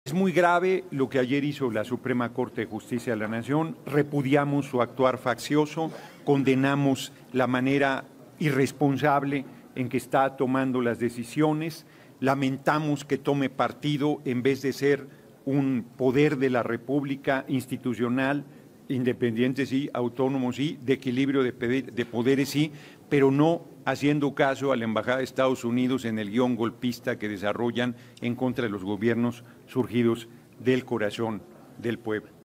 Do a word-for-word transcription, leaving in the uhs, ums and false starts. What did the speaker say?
Es muy grave lo que ayer hizo la Suprema Corte de Justicia de la Nación, repudiamos su actuar faccioso, condenamos la manera irresponsable en que está tomando las decisiones, lamentamos que tome partido en vez de ser un poder de la República institucional, independiente sí, autónomo sí, de equilibrio de poderes sí, pero no haciendo caso a la Embajada de Estados Unidos en el guión golpista que desarrollan en contra de los gobiernos surgidos del corazón del pueblo.